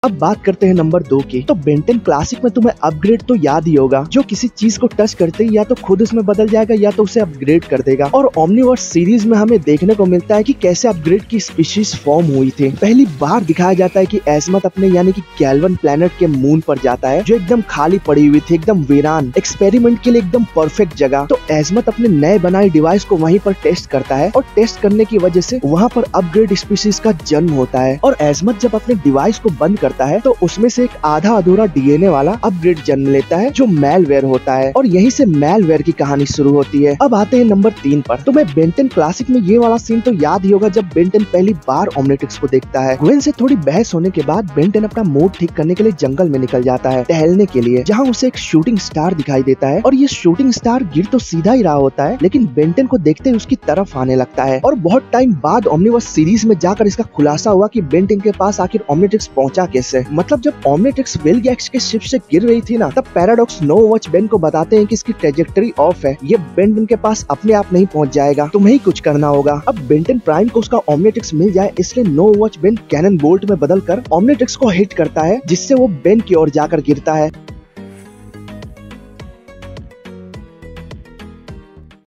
अब बात करते हैं नंबर 2 की। तो बेन 10 क्लासिक में तुम्हें अपग्रेड तो याद ही होगा, जो किसी चीज को टच करते ही या तो खुद उसमें बदल जाएगा या तो उसे अपग्रेड कर देगा। और ओमनीवर्स सीरीज में हमें देखने को मिलता है कि कैसे अपग्रेड की स्पीशीज फॉर्म हुई थी। पहली बार दिखाया जाता है कि एजमत अपने यानी कि कैल्वन प्लेनेट के मून पर जाता है, जो एकदम खाली पड़ी हुई थी, एकदम वीरान, एक्सपेरिमेंट के लिए एकदम परफेक्ट जगह। तो एजमत अपने नए बनाए डिवाइस को वहीं पर टेस्ट करता है और टेस्ट करने की वजह से वहाँ पर अपग्रेड स्पीशीज का जन्म होता है। और एजमत जब अपने डिवाइस को बंद करता है तो उसमें से एक आधा अधूरा डीएनए वाला अपग्रेड जन्म लेता है, जो मैलवेयर होता है। और यहीं से मैलवेयर की कहानी शुरू होती है। अब आते हैं नंबर 3 पर। तुम्हें बेन 10 क्लासिक में ये वाला सीन तो याद ही होगा, जब बेन 10 पहली बार ओमनिट्रिक्स को देखता है। ग्वेन से थोड़ी बहस होने के बाद बेन 10 अपना मूड ठीक करने के लिए जंगल में निकल जाता है टहलने के लिए, जहाँ उसे एक शूटिंग स्टार दिखाई देता है। और ये शूटिंग स्टार गिर तो सीधा ही रहा होता है, लेकिन बेन 10 को देखते ही उसकी तरफ आने लगता है। और बहुत टाइम बाद ओमनीवर्स सीरीज में जाकर इसका खुलासा हुआ कि बेन 10 के पास आखिर ओमनिट्रिक्स पहुंचा कैसे। मतलब जब ओमनिट्रिक्स वेलगैक्स के शिप से गिर रही थी ना, तब पैराडॉक्स नो वॉच बेन को बताते हैं कि इसकी ट्रेजेक्टरी ऑफ है, ये बेन 10 के पास अपने आप नहीं पहुंच जाएगा, तुम्हें ही कुछ करना होगा। अब बेन 10 प्राइम को उसका ओमनिट्रिक्स मिल जाए, इसलिए no watch Ben Cannonbolt में बदलकर ओमनिट्रिक्स को हिट करता है, जिससे वो बेन की ओर जाकर गिरता है।